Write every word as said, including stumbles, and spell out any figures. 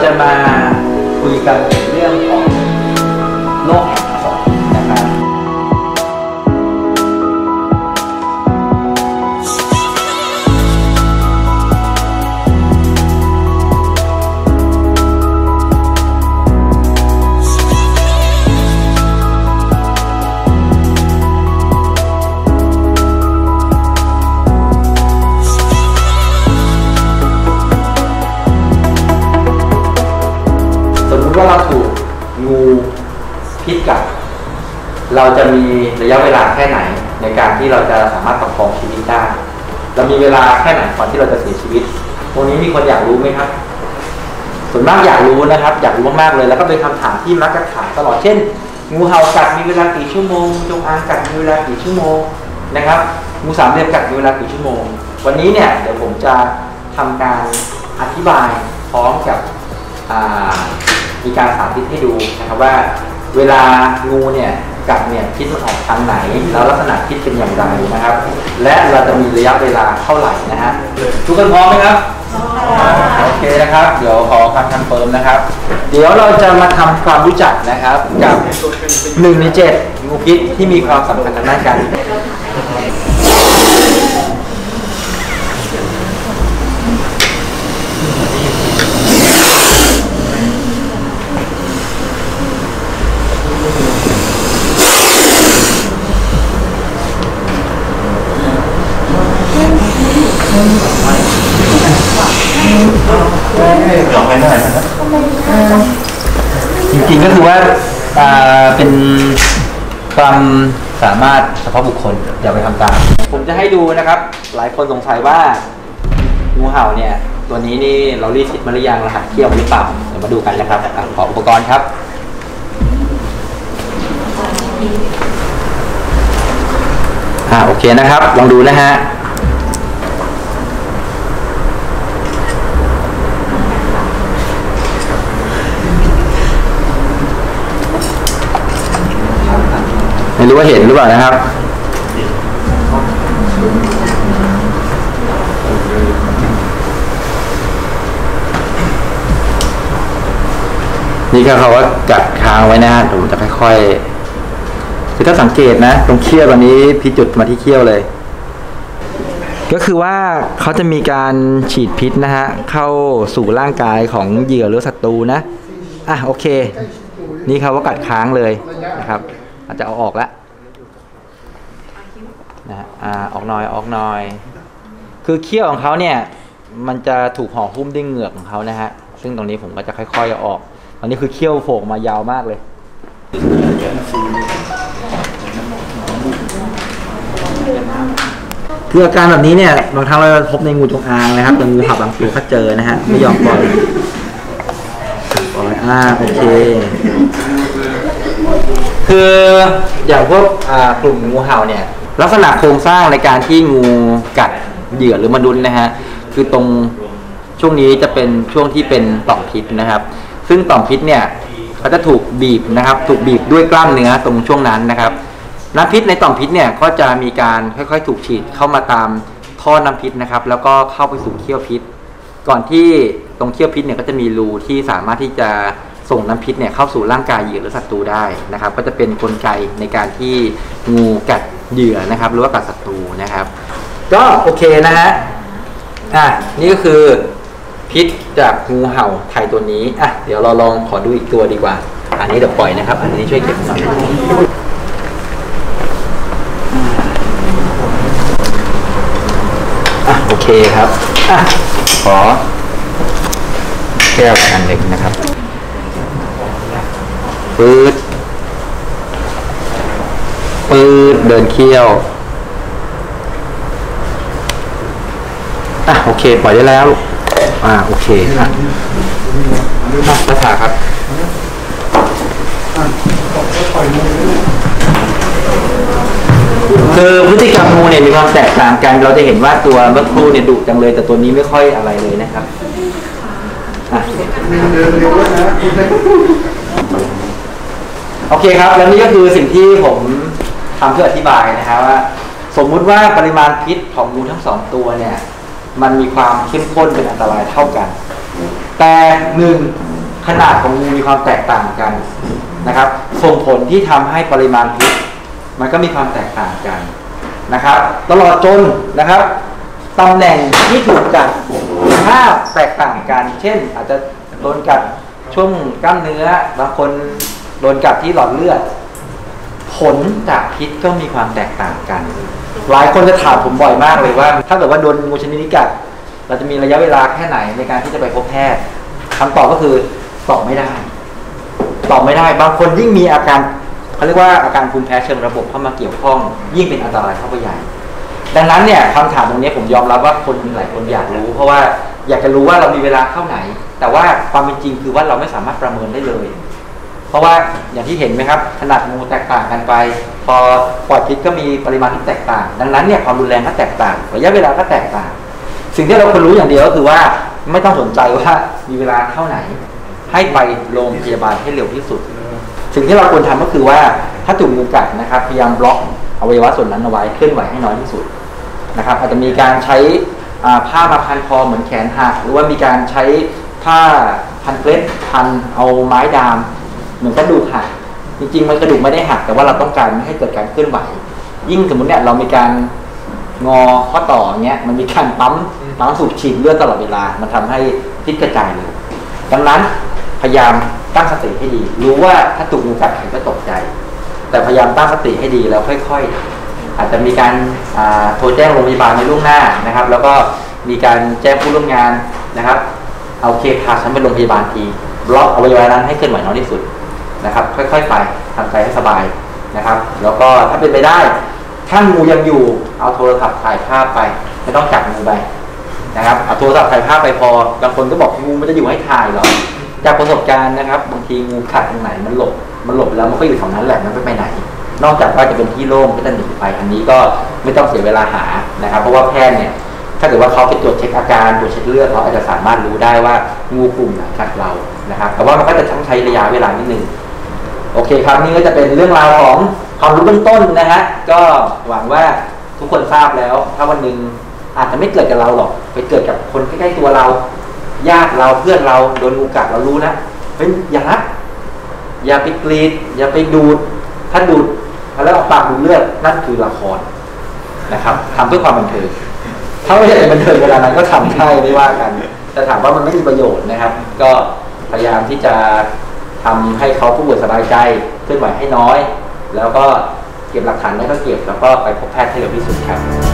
จะมาคุยกันเรื่องของโลกแห่งสนนะครับว่าเราถูกงูพิษกัดเราจะมีระยะเวลาแค่ไหนในการที่เราจะสามารถประคองชีวิตได้เรามีเวลาแค่ไหนก่อนที่เราจะเสียชีวิตตรงนี้มีคนอยากรู้ไหมครับส่วนมากอยากรู้นะครับอยากรู้มากๆเลยแล้วก็เป็นคำถามที่มักจะถามตลอดเช่นงูเห่ากัดมีเวลากี่ชั่วโมงจงอางกัดมีเวลากี่ชั่วโมงนะครับงูสามเหลี่ยมกัดมีเวลากี่ชั่วโมงวันนี้เนี่ยเดี๋ยวผมจะทำการอธิบายพร้อมกับมีการสาธิตให้ดูนะครับว่าเวลางูเนี่ยกัดเนี่ยพิษมันออกทางไหนแล้วลักษณะพิษเป็นอย่างไรนะครับและเราจะมีระยะเวลาเท่าไหร่นะฮะทุกคนพร้อมไหมครับโอเคนะครับเดี๋ยวขอคำคอนเฟิร์มนะครับเดี๋ยวเราจะมาทำความรู้จักนะครับกับหนึ่งในเจ็ดงูพิษที่มีความสำคัญทางด้านการจริงๆก็คือว่าเป็นความสามารถเฉพาะบุคคลอย่าไปทำตามผมจะให้ดูนะครับหลายคนสงสัยว่างูเห่าเนี่ยตัวนี้นี่เรารีดพิษมาหรือยังรหัสเขี้ยวหรือเปล่าเดี๋ยวมาดูกันนะครับขออุปกรณ์ครับอ่าโอเคนะครับลองดูนะฮะไม่รู้ว่าเห็นหรือเปล่านะครับนี่ก็เขาว่ากัดค้างไว้นะผมจะค่อยๆคือถ้าสังเกตนะตรงเขี้ยวตอนนี้พี่จุดมาที่เขี้ยวเลยก็คือว่าเขาจะมีการฉีดพิษนะฮะเข้าสู่ร่างกายของเหยื่อหรือศัตรูนะอ่ะโอเคนี่เขาว่ากัดค้างเลยนะครับอาจจะเอาออกแล้วนะอ่าออกหน่อยออกหน่อยคือเขี้ยวของเขาเนี่ยมันจะถูกห่อหุ้มด้วยเหงือกของเขานะฮะซึ่งตรงนี้ผมก็จะค่อยๆเอาออกตอนนี้คือเขี้ยวโผล่มายาวมากเลยคืออาการแบบนี้เนี่ยบางครั้งเราพบในงูจงอางนะครับแต่งูเห่าบางตัวก็เจอนะฮะไม่ยอมปล่อยปล่อยอ่าโอเคคืออย่างพวกกลุ่มงูเห่าเนี่ยลักษณะโครงสร้างในการที่งูกัดเหยื่อหรือมนุษย์นะฮะคือตรงช่วงนี้จะเป็นช่วงที่เป็นต่อมพิษนะครับซึ่งต่อมพิษเนี่ยเขาจะถูกบีบนะครับถูกบีบด้วยกล้ามเนื้อตรงช่วงนั้นนะครับน้ำพิษในต่อมพิษเนี่ยก็จะมีการค่อยๆถูกฉีดเข้ามาตามท่อน้ำพิษนะครับแล้วก็เข้าไปสู่เขี้ยวพิษก่อนที่ตรงเขี้ยวพิษเนี่ยก็จะมีรูที่สามารถที่จะส่งน้ำพิษเนี่ยเข้าสู่ร่างกายเหยื่อหรือศัตรูได้นะครับก็จะเป็นกลไกในการที่งูกัดเหยื่อนะครับหรือว่ากัดศัตรูนะครับก็โอเคนะฮะอ่ะนี่ก็คือพิษจากงูเห่าไทยตัวนี้อ่ะเดี๋ยวเราลองขอดูอีกตัวดีกว่าอันนี้เดี๋ยวปล่อยนะครับอันนี้ช่วยเก็บหน่อยอ่ะโอเคครับอ่ะขอแก้วอันเล็กนะครับปื๊ดปื๊ดเดินเขี้ยวอ่ะโอเคปล่อยได้แล้วอ่าโอเคอ่ะรักษาครับคือพฤติกรรมงูเนี่ยมีความแตกต่างกันเราจะเห็นว่าตัวเมื่อครู่เนี่ยดุจังเลยแต่ตัวนี้ไม่ค่อยอะไรเลยนะครับอ่ะโอเคครับแล้วนี่ก็คือสิ่งที่ผมทำเพื่ออธิบายนะครับว่าสมมุติว่าปริมาณพิษของงูทั้งสองตัวเนี่ยมันมีความเข้มข้นเป็นอันตรายเท่ากันแต่หนึ่งขนาดของงูมีความแตกต่างกันนะครับส่งผลที่ทำให้ปริมาณพิษมันก็มีความแตกต่างกันนะครับตลอดจนนะครับตำแหน่งที่ถูกกัดถ้าแตกต่างกันเช่นอาจจะโดนกัดช่วงกล้ามเนื้อบางคนโดนกัดที่หลอดเลือดผลจากพิษก็มีความแตกต่างกันหลายคนจะถามผมบ่อยมากเลยว่าถ้าเกิดว่าโดนงูชนิดนี้กัดเราจะมีระยะเวลาแค่ไหนในการที่จะไปพบแพทย์คำตอบก็คือตอบไม่ได้ตอบไม่ได้บางคนยิ่งมีอาการเขาเรียกว่าอาการภูมิแพ้เชิงระบบเข้ามาเกี่ยวข้องยิ่งเป็นอันตรายเข้าไปใหญ่ดังนั้นเนี่ยคำถามตรงนี้ผมยอมรับว่าคนหลายคนอยากรู้เพราะว่าอยากจะรู้ว่าเรามีเวลาเท่าไหนแต่ว่าความเป็นจริงคือว่าเราไม่สามารถประเมินได้เลยเพราะว่าอย่างที่เห็นไหมครับขนาดงูแตกต่างกันไปพอปอดพิษก็มีปริมาณที่แตกต่างดังนั้นเนี่ยความรุนแรงก็แตกต่างระยะเวลาก็แตกต่างสิ่งที่เราควรรู้อย่างเดียวก็คือว่าไม่ต้องสนใจว่ามีเวลาเท่าไหนให้ไปโรงพยาบาลให้เร็วที่สุดสิ่งที่เราควรทำก็คือว่าถ้าถูกงูกัดนะครับพยายามบล็อกอวัยวะส่วนนั้นเอาไว้เคลื่อนไหวให้น้อยที่สุดนะครับอาจจะมีการใช้ผ้ามาพันคอเหมือนแขนหักหรือว่ามีการใช้ผ้าพันเกล็ดพันเอาไม้ดามเหมือนกระดูกหักจริงๆมันกระดูกไม่ได้หักแต่ว่าเราต้องการไม่ให้เกิดการเคลื่อนไหวยิ่งสมมติเนี่ยเรามีการงอข้อต่อเงี้ยมันมีการปั๊มปั๊มสูบฉีดเลือดตลอดเวลามันทำให้พิษกระจายเลยดังนั้นพยายามตั้งสติให้ดีรู้ว่าถ้าถูกงูกัดใครก็ตกใจแต่พยายามตั้งสติให้ดีแล้วค่อยๆอาจจะมีการโทรแจ้งโรงพยาบาลในล่วงหน้านะครับแล้วก็มีการแจ้งผู้ร่วมงานนะครับเอาเคพาฉันไปโรงพยาบาลทีบล็อกอวัยวะนั้นให้เคลื่อนไหวน้อยที่สุดนะครับค่อยๆไปทำใจให้สบายนะครับแล้วก็ถ้าเป็นไปได้ถ้างูยังอยู่เอาโทรศัพท์ถ่ายภาพไปไม่ต้องจับงูไปนะครับเอาโทรศัพท์ถ่ายภาพไปพอบางคนก็บอกงูมันจะอยู่ให้ถ่ายหรอจากประสบการณ์นะครับบางทีงูขัดตรงไหนมันหลบมันหลบแล้วมันก็อยู่แถวนั้นแหละมันไม่ไปไหนนอกจากว่าจะเป็นที่โล่งก็จะหนีไปอันนี้ก็ไม่ต้องเสียเวลาหานะครับเพราะว่าแพทย์เนี่ยถ้าเกิดว่าเขาไปตรวจเช็คอาการตรวจเช็คเลือดเขาอาจจะสามารถรู้ได้ว่างูกลุ่มไหนกัดเรานะครับแต่ว่ามันก็จะต้องใช้ระยะเวลานิดนึงโอเคครับนี่ก็จะเป็นเรื่องราวของความรู้เบื้องต้นนะฮะก็หวังว่าทุกคนทราบแล้วถ้าวันหนึ่งอาจจะไม่เกิดกับเราหรอกไปเกิดกับคนใกล้ๆตัวเราญาติเราเพื่อนเราโดนงูกัดเรารู้นะเฮ้ยอย่ารักอย่าไปกรีดอย่าไปดูดถ้าดูดแล้วออกปากดูดเลือดนั่นคือละครนะครับทำเพื่อความบันเทิงถ้าไม่ใช่บันเทิงเวลานั้นก็ทำใช่ไม่ว่ากันแต่ถามว่ามันไม่มีประโยชน์นะครับก็พยายามที่จะทำให้เขาผู้ป่วยสบายใจเคลื่อนไหวให้น้อยแล้วก็เก็บหลักฐานได้ก็เก็บแล้วก็ไปพบแพทย์ให้เร็วที่สุดครับ